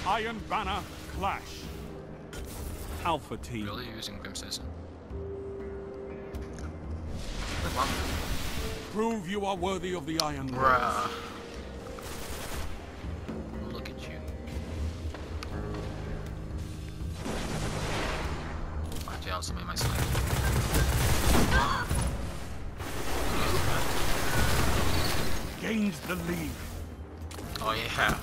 Iron Banner clash. Alpha Team. Really using Grim Citizen? Wait, what? Prove you are worthy of the Iron Banner. Bruh. Look at you. Watch out, somebody might slay. Gains the lead. Oh yeah.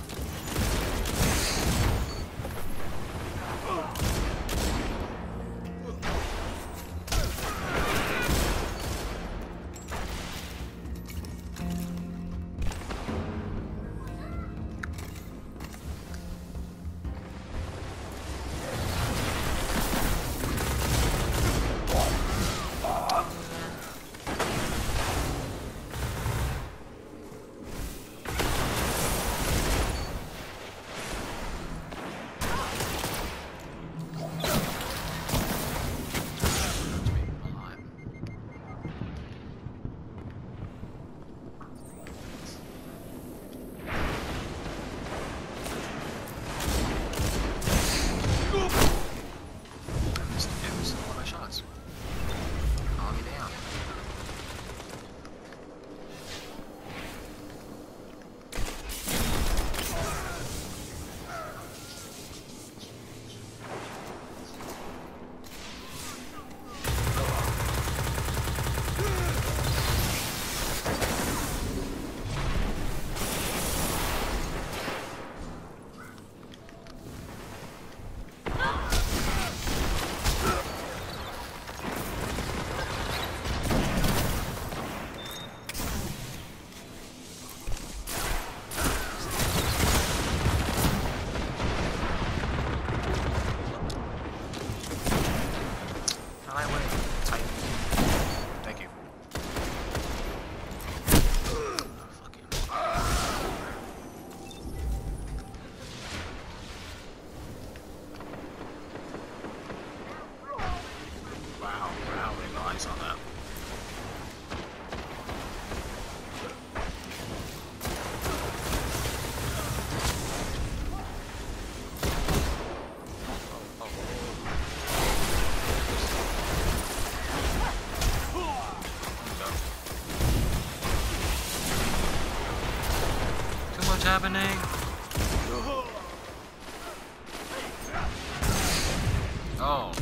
What's happening? Oh.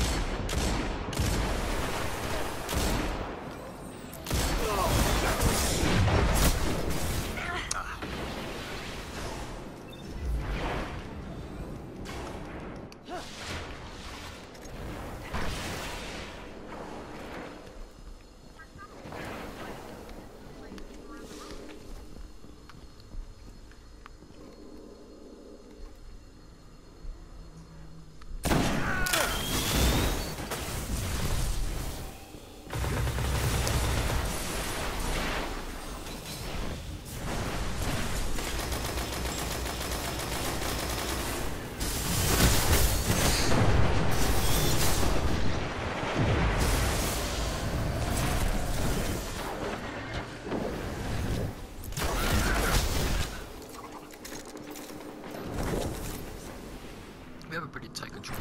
We have a pretty tight control.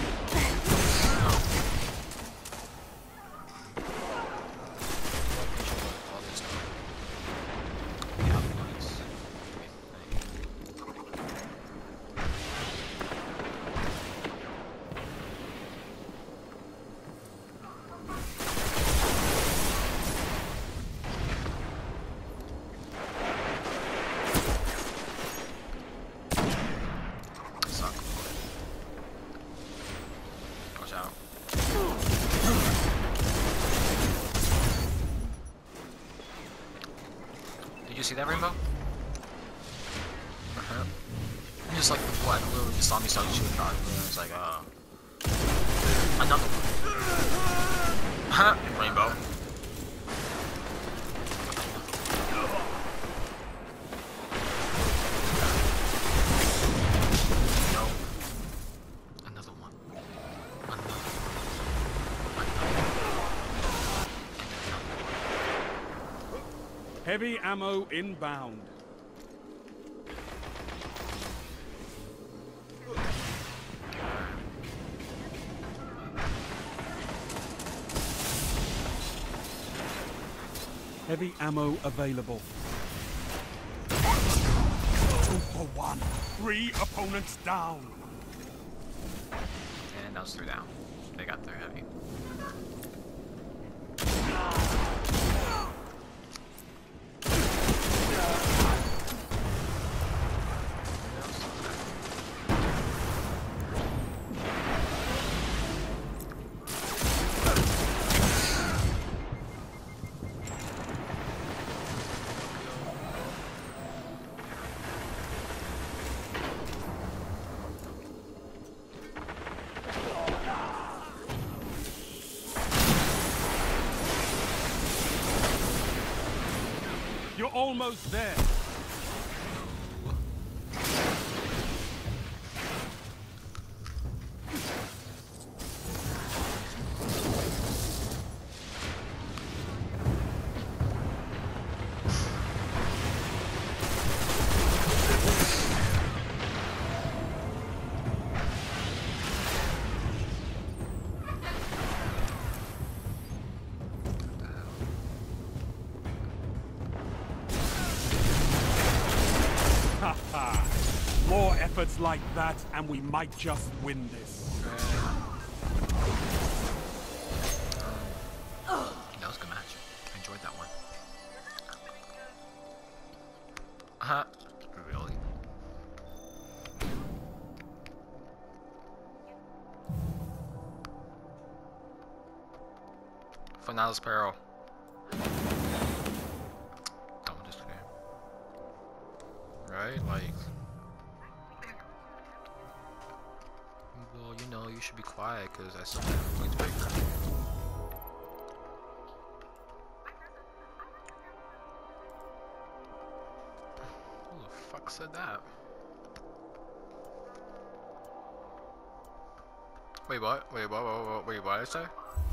Did you see that, Rainbow? You just like what? Literally just saw me start shooting cards, and it's like, another one. Rainbow. No. Another one. Heavy ammo inbound. Heavy ammo available. 2 for 1. 3 opponents down. And that was 3 down. They got their heavy. You're almost there. More efforts like that, and we might just win this. That was a good match. I enjoyed that one. Really? Finals Peril. Done with this game. Right? Like... Well, you know, you should be quiet, because I still have a point breaker. Who the fuck said that? Wait, what? Wait, what did I say?